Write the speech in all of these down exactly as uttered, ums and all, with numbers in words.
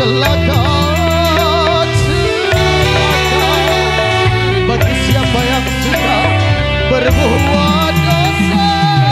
celaka, celaka bagi siapa yang suka berbuat dosa.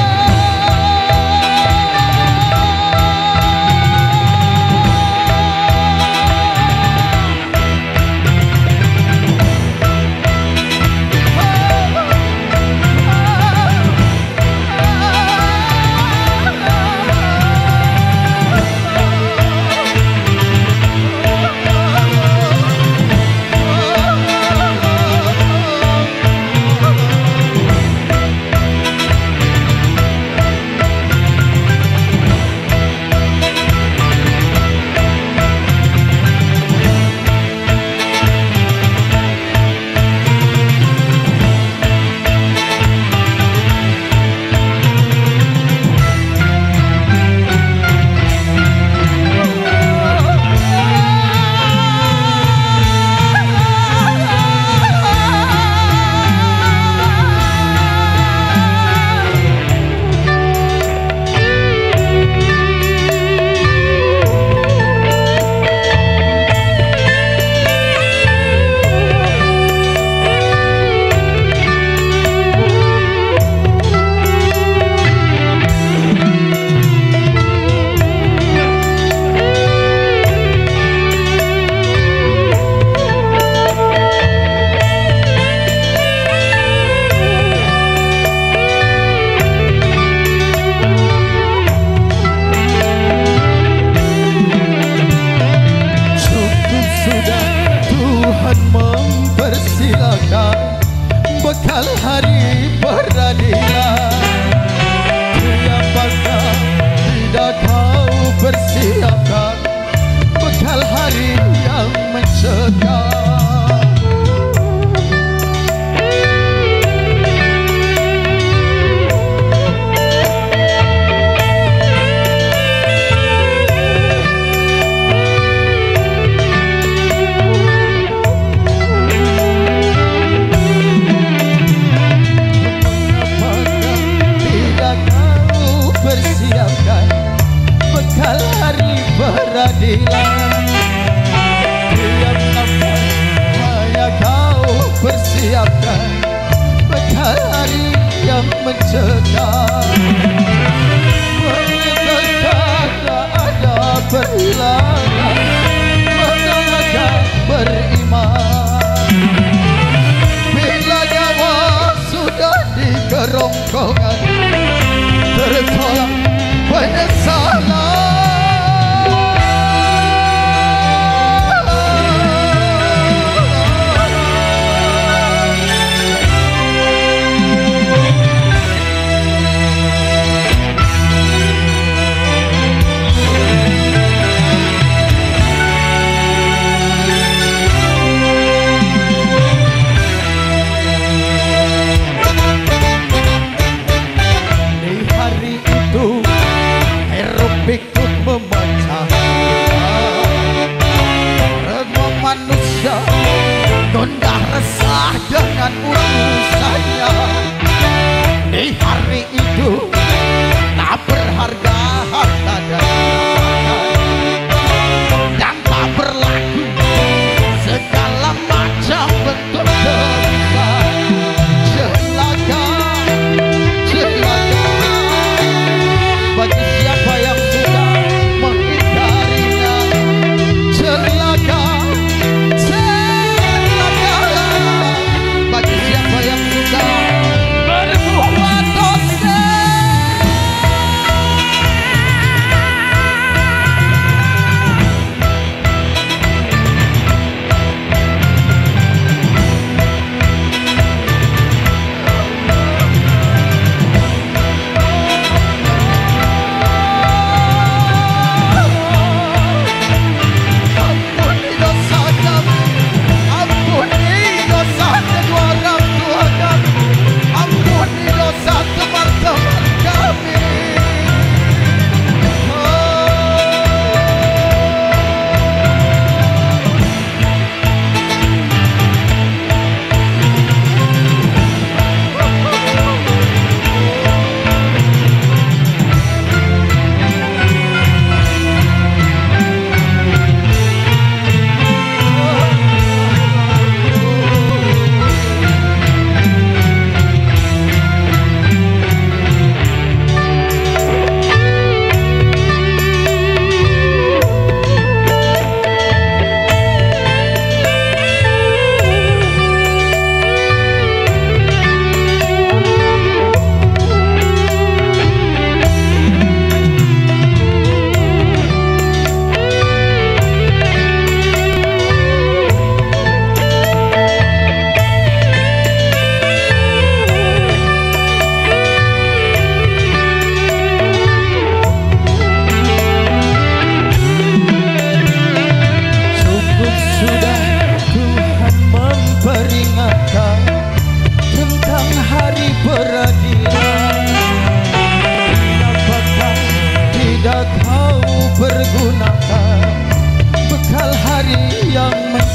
Bekal hari peradilan, tiapakah tidak kau persiapkan bekal hari yang mencegah. Persiapkan bekal hari peradilan, tiap nafas maya kau persiapkan bekal hari yang mencegah. Menyatakan tak ada perhilangan, menolakkan beriman. Bila nyawa sudah di kerongkongan, tertolak penyesalan. Ikut memecah semua manusia, gundah resah dengan urusannya. Di hari itu tak berharga harta dan tak berlaku segala macam bentuk dosa. Celaka, celaka bagi siapa yang celaka, celaka bagi siapa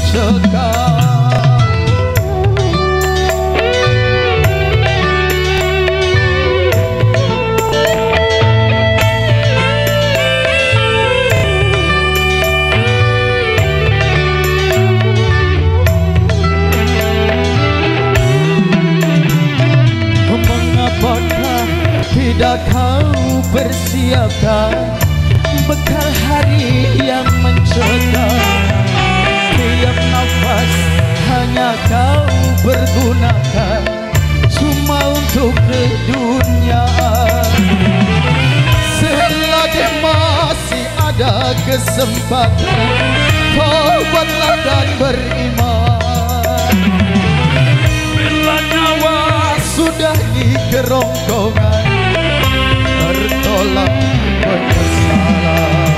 mencegah. Tidak kau persiapkan bekal hari yang mencegah. Tiap nafas hanya kau pergunakan cuma untuk keduniaan. Selagi masih ada kesempatan, tobatlah dan beriman. Bila nyawa sudah di kerongkongan, bertolak penyesalan.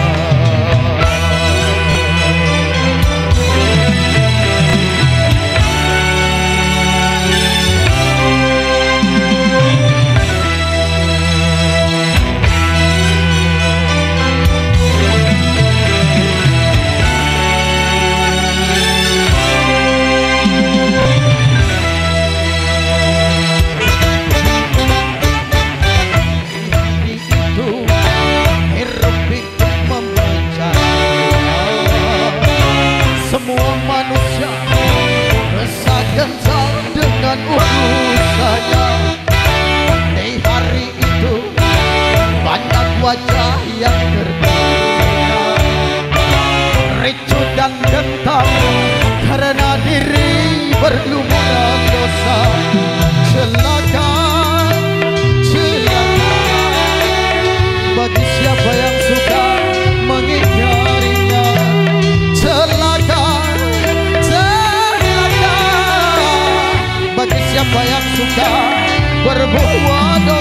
Semua manusia resah gentar dengan urusannya. Di hari itu banyak wajah yang berbeda, ricu dan gentar karena diri berlumuran dosa. Celaka, celaka bagi siapa yang suka mengingkarinya. Celaka, celaka bagi siapa yang suka berbuat dosa.